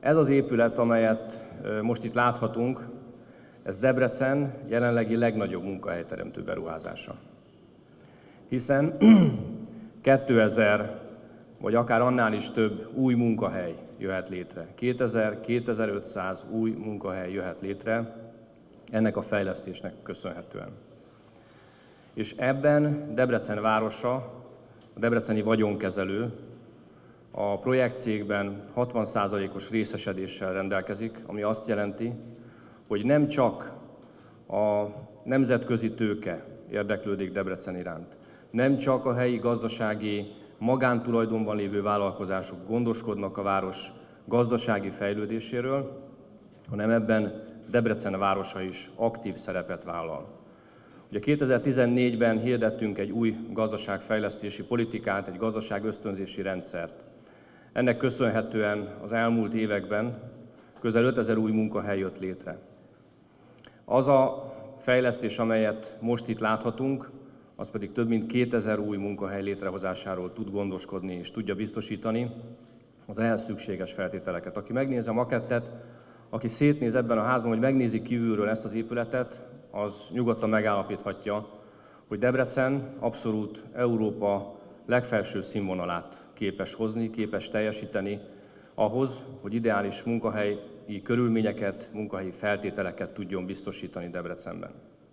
Ez az épület, amelyet most itt láthatunk, ez Debrecen jelenlegi legnagyobb munkahelyteremtő beruházása. Hiszen 2000 vagy akár annál is több új munkahely jöhet létre. 2000-2500 új munkahely jöhet létre ennek a fejlesztésnek köszönhetően. És ebben Debrecen városa, a debreceni vagyonkezelő a projektcégben 60%-os részesedéssel rendelkezik, ami azt jelenti, hogy nem csak a nemzetközi tőke érdeklődik Debrecen iránt, nem csak a helyi gazdasági, magántulajdonban lévő vállalkozások gondoskodnak a város gazdasági fejlődéséről, hanem ebben Debrecen városa is aktív szerepet vállal. Ugye 2014-ben hirdettünk egy új gazdaságfejlesztési politikát, egy gazdaságösztönzési rendszert. Ennek köszönhetően az elmúlt években közel 5000 új munkahely jött létre. Az a fejlesztés, amelyet most itt láthatunk, az pedig több mint 2000 új munkahely létrehozásáról tud gondoskodni és tudja biztosítani az ehhez szükséges feltételeket. Aki megnézi a makettet, aki szétnéz ebben a házban, vagy megnézi kívülről ezt az épületet, az nyugodtan megállapíthatja, hogy Debrecen abszolút Európa legfelső színvonalát képes hozni, képes teljesíteni ahhoz, hogy ideális munkahelyi körülményeket, munkahelyi feltételeket tudjon biztosítani Debrecenben.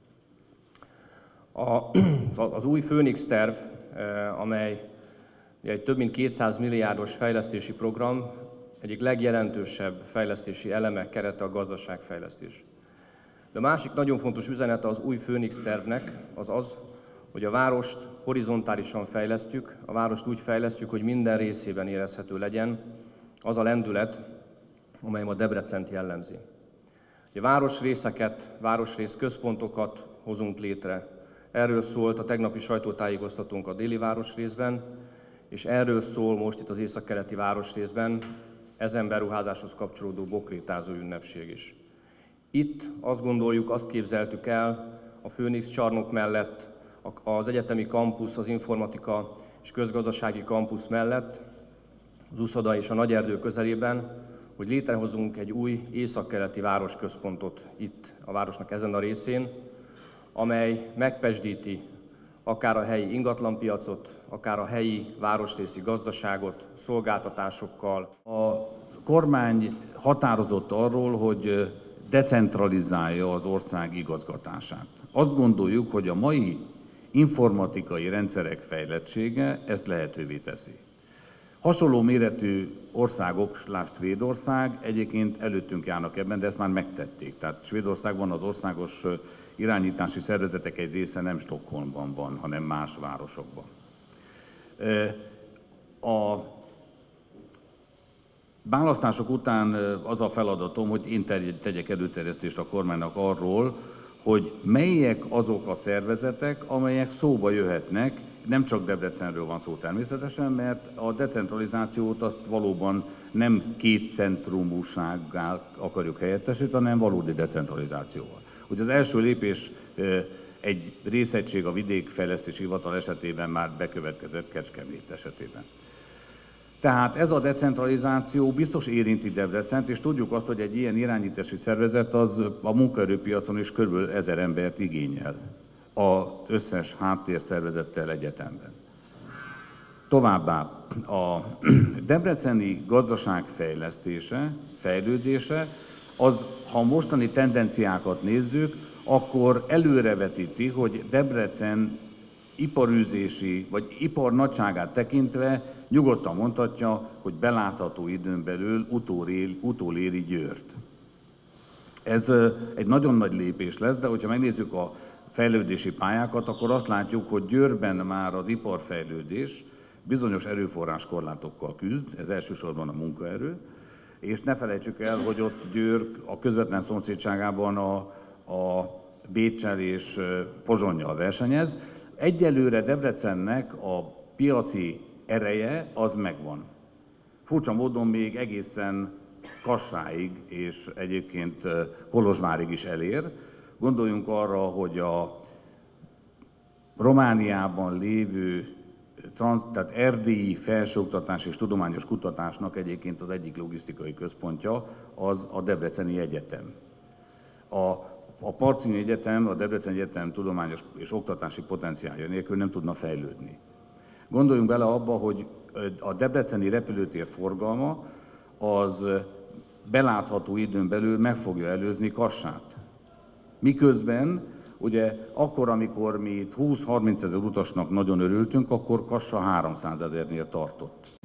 Az új Főnix terv, amely egy több mint 200 milliárdos fejlesztési program, egyik legjelentősebb fejlesztési eleme, kerete a gazdaságfejlesztés. De a másik nagyon fontos üzenete az új Főnix tervnek az az, hogy a várost horizontálisan fejlesztjük, a várost úgy fejlesztjük, hogy minden részében érezhető legyen az a lendület, amely ma Debrecent jellemzi. A városrészeket, városrész központokat hozunk létre. Erről szólt a tegnapi sajtótájékoztatónk a déli városrészben, és erről szól most itt az északkeleti városrészben ezen beruházáshoz kapcsolódó bokrétázó ünnepség is. Itt azt gondoljuk, azt képzeltük el a Főnix csarnok mellett, az egyetemi kampusz, az informatika és közgazdasági kampusz mellett, az Uszoda és a Nagyerdő közelében, hogy létrehozunk egy új északkeleti városközpontot itt a városnak ezen a részén, amely megpezsdíti akár a helyi ingatlanpiacot, akár a helyi városrészi gazdaságot szolgáltatásokkal. A kormány határozott arról, hogy decentralizálja az ország igazgatását. Azt gondoljuk, hogy a mai informatikai rendszerek fejlettsége ezt lehetővé teszi. Hasonló méretű országok, lásd Svédország, egyébként előttünk járnak ebben, de ezt már megtették. Tehát Svédországban az országos irányítási szervezetek egy része nem Stockholmban van, hanem más városokban. A választások után az a feladatom, hogy én tegyek előterjesztést a kormánynak arról, hogy melyek azok a szervezetek, amelyek szóba jöhetnek. Nem csak Debrecenről van szó természetesen, mert a decentralizációt azt valóban nem kétcentrumúsággá akarjuk helyettesíteni, hanem valódi decentralizációval. Ugye az első lépés egy részegység a vidékfejlesztési hivatal esetében már bekövetkezett Kecskemét esetében. Tehát ez a decentralizáció biztos érinti Debrecent, és tudjuk azt, hogy egy ilyen irányítási szervezet az a munkaerőpiacon is kb. 1000 embert igényel az összes háttérszervezettel egyetemben. Továbbá a debreceni gazdaság fejlődése, az, ha mostani tendenciákat nézzük, akkor előrevetíti, hogy Debrecen iparűzési vagy ipar nagyságát tekintve nyugodtan mondhatja, hogy belátható időn belül utoléri Győrt. Ez egy nagyon nagy lépés lesz, de hogyha megnézzük a fejlődési pályákat, akkor azt látjuk, hogy Győrben már az iparfejlődés bizonyos erőforráskorlátokkal küzd, ez elsősorban a munkaerő, és ne felejtsük el, hogy ott Győr a közvetlen szomszédságában a Béccsel és Pozsonnyal versenyez. Egyelőre Debrecennek a piaci ereje az megvan. Furcsa módon még egészen Kassáig és egyébként Kolozsvárig is elér. Gondoljunk arra, hogy a Romániában lévő tehát erdélyi felsőoktatás és tudományos kutatásnak egyébként az egyik logisztikai központja az a Debreceni Egyetem. A Parcini Egyetem, a Debreceni Egyetem tudományos és oktatási potenciálja nélkül nem tudna fejlődni. Gondoljunk bele abba, hogy a debreceni repülőtér forgalma az belátható időn belül meg fogja előzni Kassát. Miközben ugye akkor, amikor mi itt 20-30 ezer utasnak nagyon örültünk, akkor Kassa 300 ezernél tartott.